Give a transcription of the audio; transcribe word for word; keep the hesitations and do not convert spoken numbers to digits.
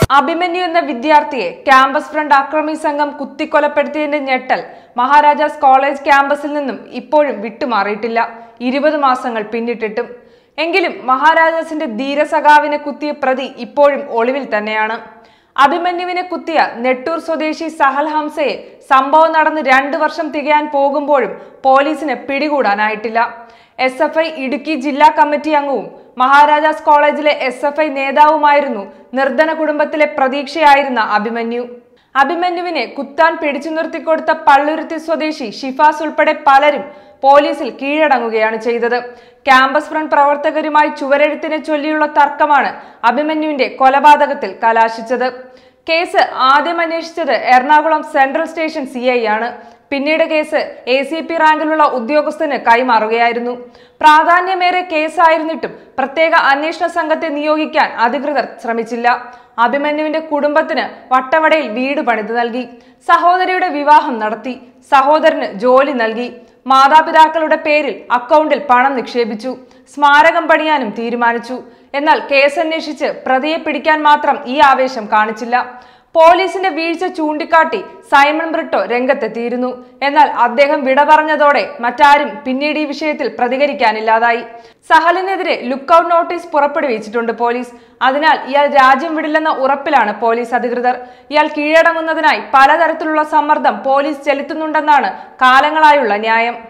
അഭിമന്യു എന്ന വിദ്യാർത്ഥിയെ campus front അക്രമി സംഘം കുത്തിക്കൊലപ്പെടുത്തിയതിന്റെ ഞെട്ടൽ മഹാരാജാസ് കോളേജ് ക്യാമ്പസിൽ നിന്നും ഇപ്പോഴും വിട്ടുമാറിയിട്ടില്ല. ഇരുപത് മാസങ്ങൾ പിന്നിട്ടിട്ടും. എങ്കിലും മഹാരാജാസിന്റെ ധീരസഖാവിനെ കുത്തിയ പ്രതി ഇപ്പോഴും ഒളിവിൽ തന്നെയാണ്. അഭിമന്യുവിനെ കുത്തിയ നെട്ടൂർ സ്വദേശി സഹൽ ഹംസയെ സംഭവം നടന്ന് രണ്ടു വർഷം തികയാൻ പോകുമ്പോഴും പോലീസിന് പിടികൂടാനായിട്ടില്ല. എസ് എഫ് ഐ ഇടുക്കി ജില്ലാ കമ്മിറ്റി അംഗവും മഹാരാജാസ് കോളേജിലെ എസ് എഫ് ഐ നേതാവുമായിരുന്നു നിർധന കുടുംബത്തിലെ പ്രതീക്ഷയായിരുന്ന അഭിമന്യു. അഭിമന്യുവിനെ കുത്താൻ പിടിച്ചു നിർത്തിക്കൊടുത്ത പള്ളുരുത്തി സ്വദേശി ഷിഫാസ് ഉൾപ്പെടെ പലരും പോലീസിൽ കീഴടങ്ങുകയാണ് ചെയ്തത്. ക്യാമ്പസ് ഫ്രണ്ട് പ്രവർത്തകരുമായി ചുവരെഴുത്തിനെ ചൊല്ലിയുള്ള തർക്കമാണ് അഭിമന്യുവിന്റെ കൊലപാതകത്തിൽ കലാശിച്ചത്. കേസ് ആദ്യം അന്വേഷിച്ചത് Ernakulam central station C I ആണ്. പിന്നീട് കേസ് എ സി പി റാങ്കിലുള്ള ഉദ്യോഗസ്ഥന് കൈമാറുകയായിരുന്നു. പ്രാധാന്യമേറെ കേസായിരുന്നിട്ടും പ്രത്യേക അന്വേഷണ സംഘത്തെ നിയോഗിക്കാൻ അധികൃതർ ശ്രമിച്ചില്ല. അഭിമന്യുവിന്റെ കുടുംബത്തിന് വട്ടവടയിൽ വീട് പണിത് നൽകി. സഹോദരിയുടെ വിവാഹം നടത്തി. സഹോദരന് ജോലി നൽകി. മാതാപിതാക്കളുടെ പേരിൽ അക്കൗണ്ടിൽ പണം നിക്ഷേപിച്ചു. സ്മാരകം പണിയാനും തീരുമാനിച്ചു. എന്നാൽ കേസന്വേഷിച്ച് പ്രതിയെ പിടിക്കാൻ മാത്രം ഈ ആവേശം കാണിച്ചില്ല. പോലീസിന്റെ വീഴ്ച ചൂണ്ടിക്കാട്ടി സൈമൺ ബ്രിട്ടോ രംഗത്തെത്തിയിരുന്നു. എന്നാൽ അദ്ദേഹം വിട പറഞ്ഞതോടെ മറ്റാരും പിന്നീട് ഈ വിഷയത്തിൽ പ്രതികരിക്കാനില്ലാതായി. സഹലിനെതിരെ ലുക്കൌട്ട് നോട്ടീസ് പുറപ്പെടുവിച്ചിട്ടുണ്ട് പോലീസ്. അതിനാൽ ഇയാൾ രാജ്യം വിടില്ലെന്ന ഉറപ്പിലാണ് പോലീസ് അധികൃതർ. ഇയാൾ കീഴടങ്ങുന്നതിനായി പലതരത്തിലുള്ള സമ്മർദ്ദം പോലീസ് ചെലുത്തുന്നുണ്ടെന്നാണ് കാലങ്ങളായുള്ള ന്യായം.